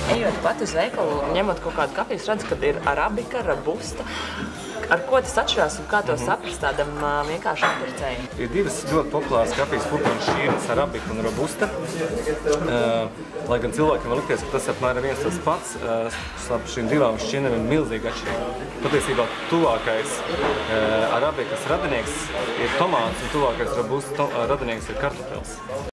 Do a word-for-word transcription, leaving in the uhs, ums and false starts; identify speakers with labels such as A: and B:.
A: Ejot pat uz veikalu, ņemot kaut kādu kafiju, redzu, ka ir arabika, robusta. Ar ko tas atšķirās un kā to saprast tādam uh, vienkāršam pircējam?
B: Ir divas ļoti populāras kafijas furgonas šķirnes, arabika un robusta. Uh, lai gan cilvēkiem var likties, ka tas apmēram viens tas pats, uh, starp šīm divām šķirnēm ir milzīga atšķirība. Patiesībā tuvākais uh, arabikas radinieks ir tomāts un tuvākais robusta radinieks ir kartupels.